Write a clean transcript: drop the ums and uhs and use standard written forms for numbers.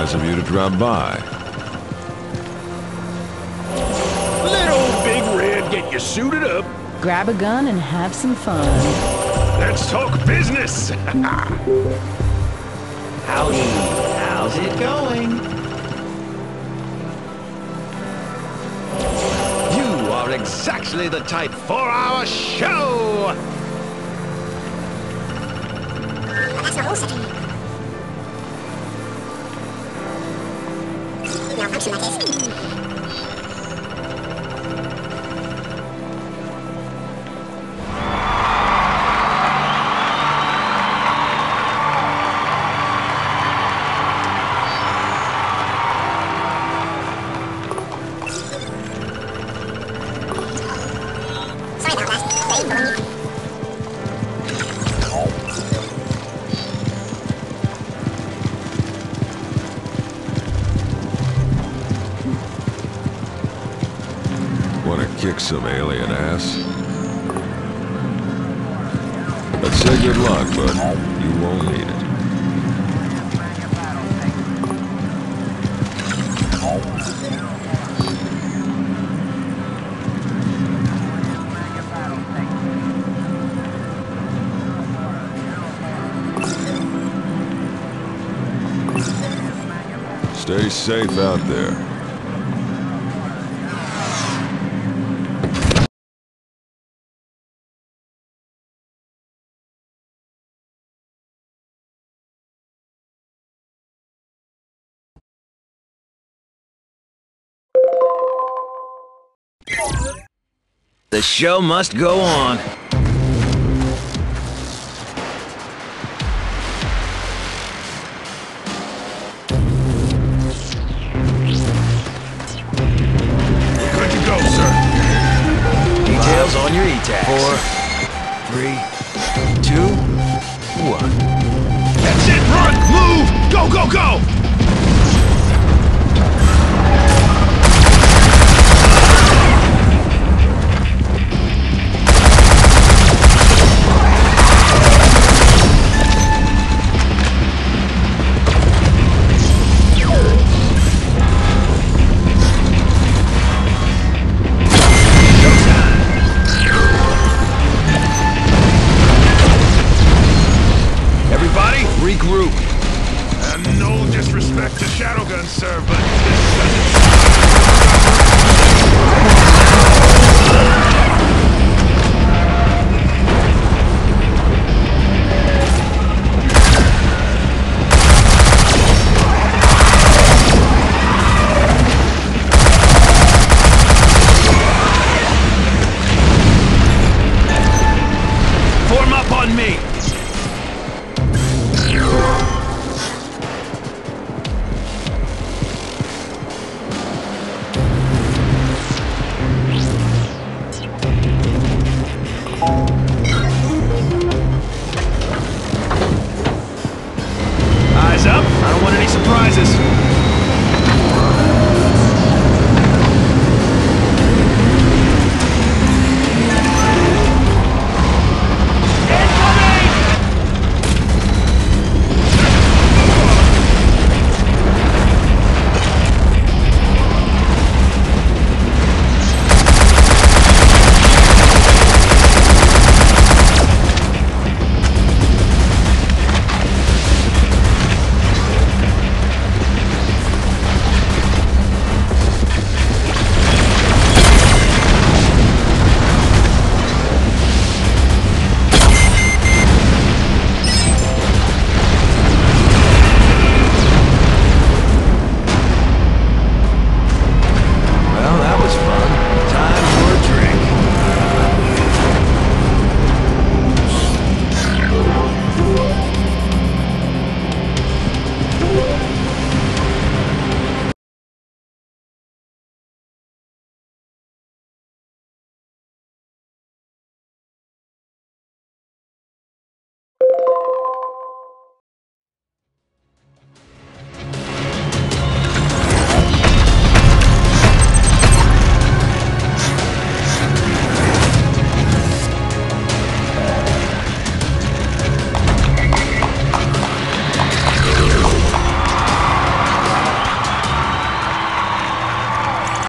nice of you to drop by. Let old Big Red get you suited up. Grab a gun and have some fun. Let's talk business. Howdy, how's it going? You are exactly the type for our show! That's not also true. Malfunction like this. Want to kick some alien ass? Let's say good luck, but you won't need it. Stay safe out there. The show must go on. Good to go, sir. Details on your E-Tags. 4, 3, 2, 1. That's it. Run. Move. Go, go, go.